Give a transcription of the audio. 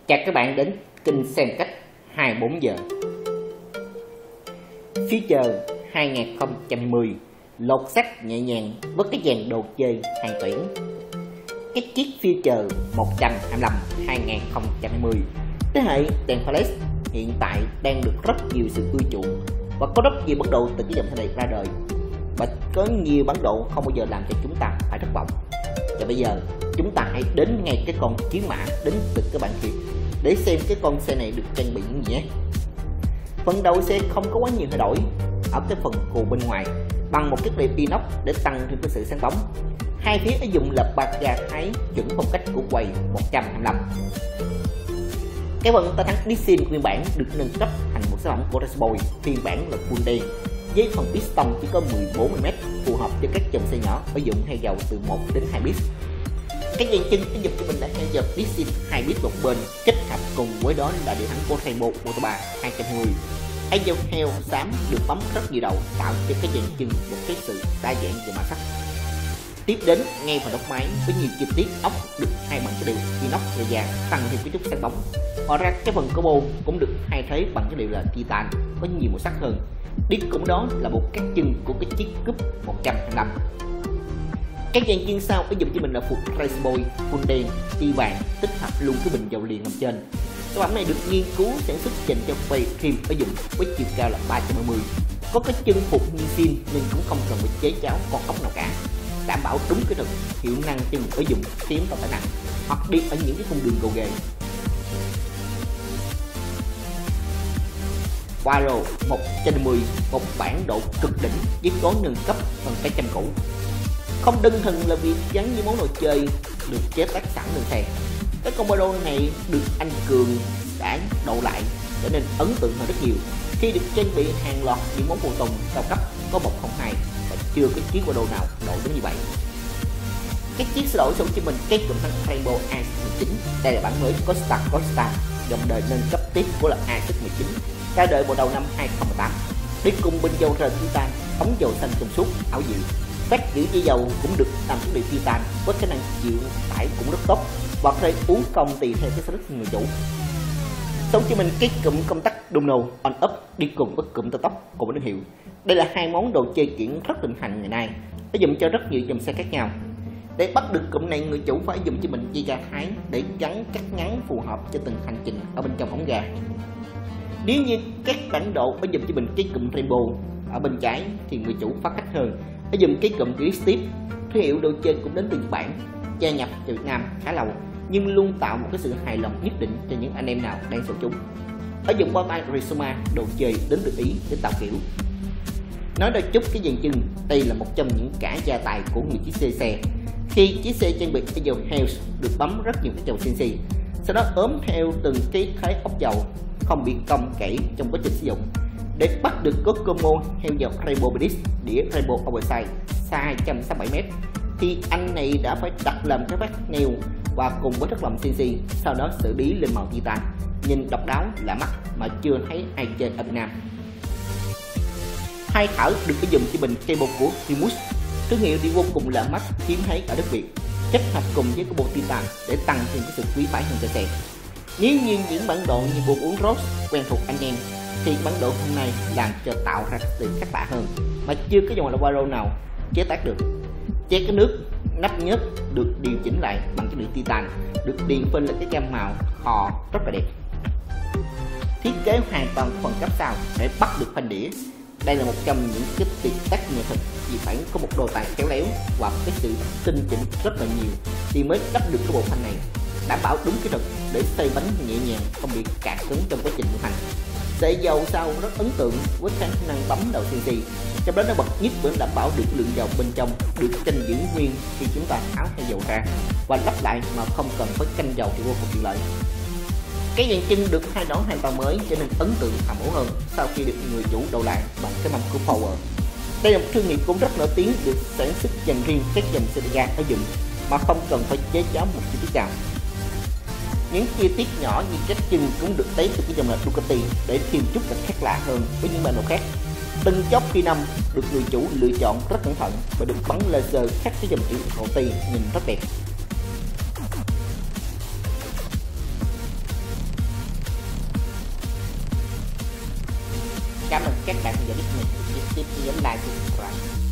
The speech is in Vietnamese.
Chào các bạn đến kênh xem cách 24 giờ. Future 2020 lột xác nhẹ nhàng với cái dàn đồ chơi hàng tuyển. Cái chiếc Future 125 2020 thế hệ đèn flash hiện tại đang được rất nhiều sự ưa chuộng và có rất nhiều bản đồ từ cái dòng xe này ra đời, và có nhiều bản đồ không bao giờ làm cho chúng ta phải thất vọng. Và bây giờ chúng ta hãy đến ngay cái con chiến mã đến từ các bạn kia để xem cái con xe này được trang bị những gì nhé. Phần đầu xe không có quá nhiều thay đổi ở cái phần cù bên ngoài bằng một chiếc đèn inox để tăng thêm cái sự sáng bóng. Hai phía đã dùng là bạc gà Thái chuẩn phong cách của quầy 125. Cái phần ta thắng Nissin phiên bản được nâng cấp thành một sản phẩm của Raceboy phiên bản là full đen với phần piston chỉ có 14mm, phù hợp cho các dòng xe nhỏ sử dụng hay dầu từ 1 đến 2 bit. Cái dàn chân cái dùm cho mình là heo dập Nissin 2 bit một bên, kết hợp cùng với đó là điều thắng của Rainbow Motor 3 210. Hãy dòng heo xám được bấm rất nhiều đầu, tạo cho cái dàn chân một cái sự đa dạng về màu sắc. Tiếp đến ngay phần ốc máy với nhiều chi tiết ốc được thay bằng cái điều inox và vàng, tăng thêm cái chút sáng bóng. Ngoài ra cái phần combo cũng được thay thế bằng cái điều là titan có nhiều màu sắc hơn. Đi cùng đó là một các chân của cái chiếc Cube 125. Cái dàn chân sau ứng dụng cho mình là phục Raceboy full đen ti vàng, tích hợp luôn cái bình dầu liền nằm trên. Sản phẩm này được nghiên cứu sản xuất dành cho quay phim ứng dụng với chiều cao là 330. Có cái chân phục Nissin nên cũng không cần phải chế cháo con ốc nào cả, đảm bảo đúng cái thực hiệu năng cho mình ứng dụng kém tàu tải nặng hoặc đi ở những cái cung đường gồ ghề. Quaro 110, một bản độ cực đỉnh với có nâng cấp phần cái châm cũ. Không đơn thuần là việc gắn như món đồ chơi được chế tác sẵn lên xe, cái combo này được anh Cường đã độ lại trở nên ấn tượng hơn rất nhiều khi được trang bị hàng loạt những món phụ tùng cao cấp có 102 và chưa có chiếc quadro nào độ đến như vậy. Cái chiếc xe đổi xuống cho mình cái cụm thắng Rainbow A19. Đây là bản mới có Star dòng đời nâng cấp tiếp của là A19 ra đời vào đầu năm 2018. Đi cùng bình dầu rời titan, ống dầu xanh trong suốt, ảo diệu. Phát giữ dây dầu cũng được làm thiết bị titan với khả năng chịu tải cũng rất tốt và có thể uống công tùy theo cái sở thích người chủ. Sống cho mình cái cụm công tắc Domino on up đi cùng với cụm tăng tốc cùng với thương hiệu. Đây là hai món đồ chơi kiện rất thịnh hành ngày nay, phải dùng cho rất nhiều dòng xe khác nhau. Để bắt được cụm này, người chủ phải dùng cho mình dây ga Thái để gắn cắt ngắn phù hợp cho từng hành trình ở bên trong ống ga. Nếu như các bản đồ phải dùng cho mình cái cụm Rainbow ở bên trái thì người chủ phát khách hơn phải dùng cái cụm Steve. Thương hiệu đồ chơi cũng đến từ Nhật Bản, gia nhập từ Việt Nam khá lâu nhưng luôn tạo một cái sự hài lòng nhất định cho những anh em nào đang sở chúng. Ở dùng qua tay Rizoma, đồ chơi đến từ Ý để tạo kiểu. Nói đôi chút cái dàn chân, đây là một trong những cả gia tài của người chiếc xe. Khi chiếc xe trang bị cái dầu heo được bấm rất nhiều cái dầu CNC, sau đó ốm theo từng cái thái ốc dầu không bị cong kẽy trong quá trình sử dụng. Để bắt được có combo heo dầu Rainbow Bedis đĩa Rainbow Oversize xa 267m thì anh này đã phải đặt làm cái vát neo và cùng với chất lòng CNC, sau đó xử lý lên màu titan, nhìn độc đáo lạ mắt mà chưa thấy ai trên ở Việt Nam. Hai thở được sử dụng cho bình cable của Primus, thương hiệu đi vô cùng lạ mắt hiếm thấy ở đất Việt, kết hợp cùng với cái bộ titan để tăng thêm cái sự quý phái hơn cho xe. Nếu như những bản đồ như bộ uống Rose quen thuộc anh em thì bản đồ hôm nay làm cho tạo ra sự khác lạ hơn mà chưa có dòng là Quaro nào chế tác được. Che cái nước nắp nhớt được điều chỉnh lại bằng cái lưỡi titan, được điền phên lên cái gam màu hò rất là đẹp. Thiết kế hoàn toàn phần cấp sau để bắt được phanh đĩa. Đây là một trong những cái tuyệt tác nghệ thuật vì phải có một đồ tài khéo léo và cái sự tinh chỉnh rất là nhiều thì mới đắp được cái bộ phanh này, đảm bảo đúng kỹ thuật để xoay bánh nhẹ nhàng không bị cạn cứng trong quá trình vận hành. Sợi dầu sau rất ấn tượng với khả năng bấm đầu CNC, trong đó nó bật nhất vẫn đảm bảo được lượng dầu bên trong được canh giữ nguyên khi chúng ta tháo hay dầu ra và lắp lại mà không cần phải canh dầu thì vô cùng tiện lợi. Cái dàn chân được thay đổi hoàn toàn mới cho nên ấn tượng hàm ổ hơn sau khi được người chủ đầu lại bằng cái mâm của Power. Đây là một thương hiệu cũng rất nổi tiếng được sản xuất dành riêng các dòng xe ga ở dụng mà không cần phải chế cháo một chi tiết nào. Những chi tiết nhỏ như các chân cũng được lấy từ cái dòng là Ducati để thêm chút là khác lạ hơn với những bản đồ khác. Từng chốt phi năm được người chủ lựa chọn rất cẩn thận và được bắn laser khác cái dòng chữ đầu ti nhìn rất đẹp. Cảm ơn các bạn đã giúp mình. Tiếp theo nhấn like, subscribe.